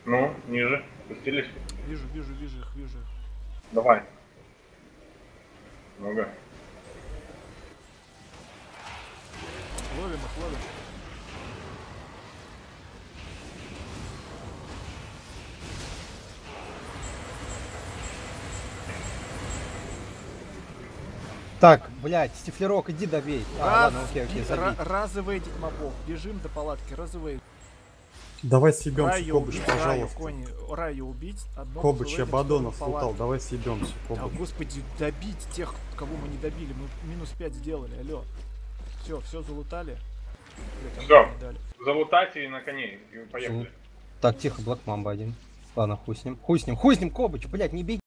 Ну, ниже. Спустились. Вижу их, вижу их. Давай. Много. Ловим их, ловим. Так, блядь, Стифлерок, иди добей. Ладно, окей, забей. Разывайте мобов. Бежим до палатки, разывай. Давай съебемся, Раю Кобыч, убить, Раю, пожалуйста. кони, Раю убить. Кобыч, я Бадонов лутал, давай съебемся, Да, Кобыч. господи, добить тех, кого мы не добили. Мы минус 5 сделали, алло. Все залутали. Блять, Все, залутайте и на коней. И поехали. Так, тихо, Блэк Мамба один. Ладно, хуй с ним. Хуй с ним, Кобыч, блядь, не беги.